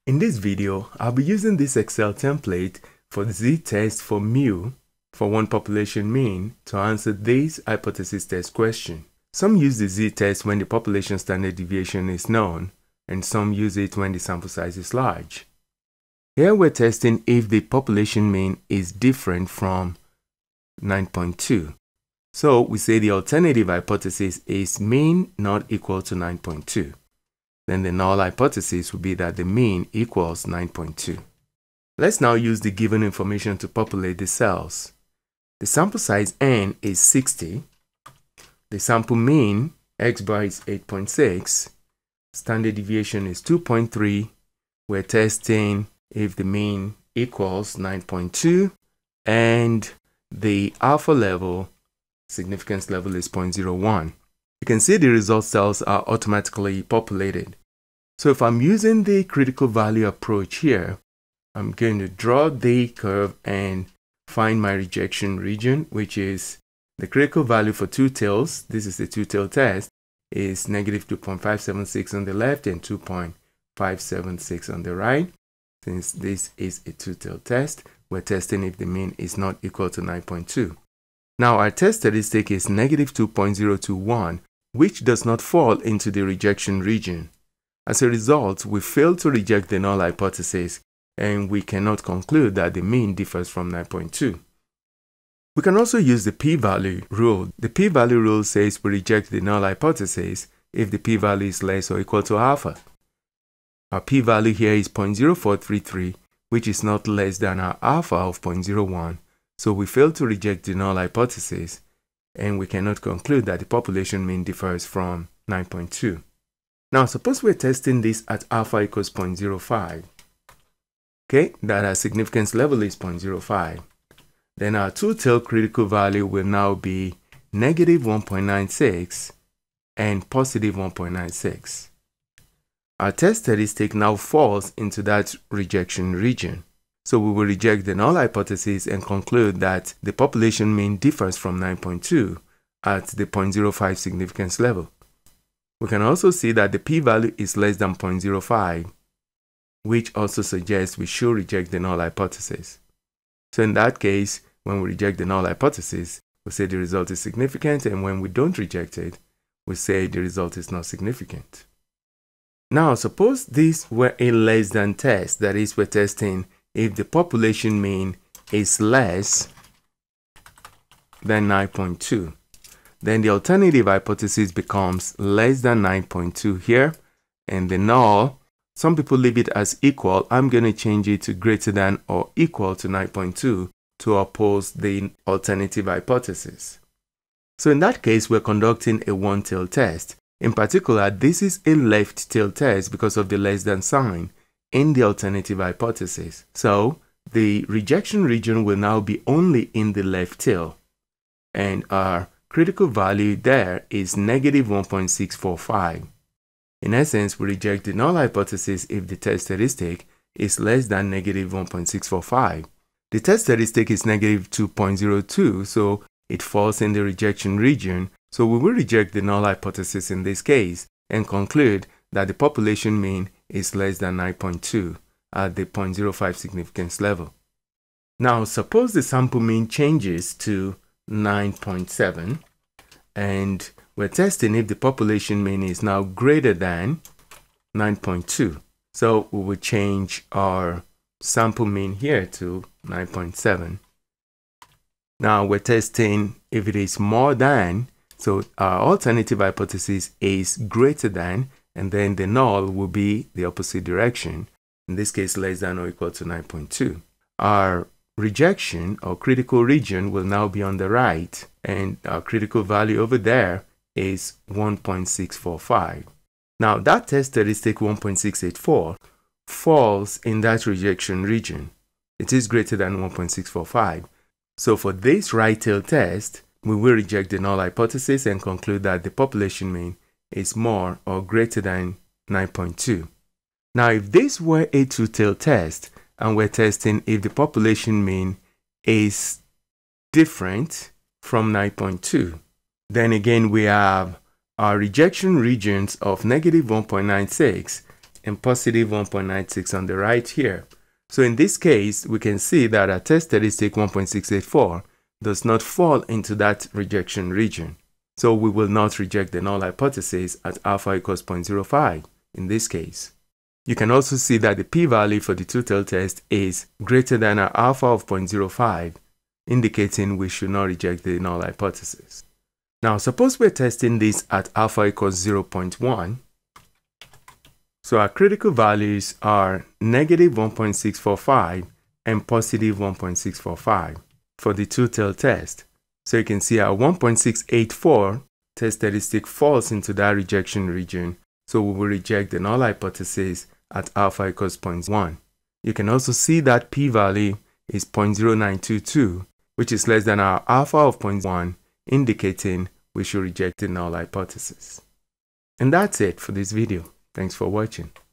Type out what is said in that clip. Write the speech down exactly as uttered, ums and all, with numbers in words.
In this video, I'll be using this Excel template for the z-test for mu for one population mean to answer this hypothesis test question. Some use the z-test when the population standard deviation is known, and some use it when the sample size is large. Here we're testing if the population mean is different from nine point two. So we say the alternative hypothesis is mean not equal to nine point two. Then the null hypothesis would be that the mean equals nine point two. Let's now use the given information to populate the cells. The sample size n is sixty. The sample mean x bar is eight point six. Standard deviation is two point three. We're testing if the mean equals nine point two, and the alpha level, significance level, is zero point zero one. You can see the result cells are automatically populated. So if I'm using the critical value approach here, I'm going to draw the curve and find my rejection region, which is the critical value for two tails. This is the two-tail test, is negative two point five seven six on the left and two point five seven six on the right. Since this is a two-tail test, we're testing if the mean is not equal to nine point two. Now our test statistic is negative two point zero two one, which does not fall into the rejection region. As a result, we fail to reject the null hypothesis, and we cannot conclude that the mean differs from nine point two. We can also use the p-value rule. The p-value rule says we reject the null hypothesis if the p-value is less or equal to alpha. Our p-value here is zero point zero four three three, which is not less than our alpha of zero point zero one. So we fail to reject the null hypothesis, and we cannot conclude that the population mean differs from nine point two. Now, suppose we're testing this at alpha equals zero point zero five. Okay, that our significance level is zero point zero five. Then our two-tail critical value will now be negative one point nine six and positive one point nine six. Our test statistic now falls into that rejection region. So we will reject the null hypothesis and conclude that the population mean differs from nine point two at the zero point zero five significance level. We can also see that the p-value is less than zero point zero five, which also suggests we should reject the null hypothesis. So in that case, when we reject the null hypothesis, we say the result is significant, and when we don't reject it, we say the result is not significant. Now, suppose this were a less than test, that is, we're testing if the population mean is less than nine point two. Then the alternative hypothesis becomes less than nine point two here, and the null, some people leave it as equal. I'm going to change it to greater than or equal to nine point two to oppose the alternative hypothesis. So in that case, we're conducting a one-tail test. In particular, this is a left-tail test because of the less than sign in the alternative hypothesis. So the rejection region will now be only in the left tail, and our critical value there is negative one point six four five. In essence, we reject the null hypothesis if the test statistic is less than negative one point six four five. The test statistic is negative two point zero two, so it falls in the rejection region. So we will reject the null hypothesis in this case and conclude that the population mean is less than nine point two at the zero point zero five significance level. Now, suppose the sample mean changes to nine point seven, and we're testing if the population mean is now greater than nine point two. So we will change our sample mean here to nine point seven. Now we're testing if it is more than, so our alternative hypothesis is greater than, and then the null will be the opposite direction, in this case less than or equal to nine point two. Our rejection or critical region will now be on the right, and our critical value over there is one point six four five. Now that test statistic one point six eight four falls in that rejection region. It is greater than one point six four five. So for this right tail test, we will reject the null hypothesis and conclude that the population mean is more or greater than nine point two. Now if this were a two-tail test, and we're testing if the population mean is different from nine point two, then again we have our rejection regions of negative one point nine six and positive one point nine six on the right here. So in this case, we can see that our test statistic one point six eight four does not fall into that rejection region. So we will not reject the null hypothesis at alpha equals zero point zero five in this case. You can also see that the p-value for the two-tailed test is greater than our alpha of zero point zero five, indicating we should not reject the null hypothesis. Now, suppose we're testing this at alpha equals zero point one. So our critical values are negative one point six four five and positive one point six four five for the two-tailed test. So you can see our one point six eight four test statistic falls into that rejection region. So we will reject the null hypothesis at alpha equals zero point one. You can also see that p-value is zero point zero nine two two, which is less than our alpha of zero point one, indicating we should reject the null hypothesis. And that's it for this video. Thanks for watching.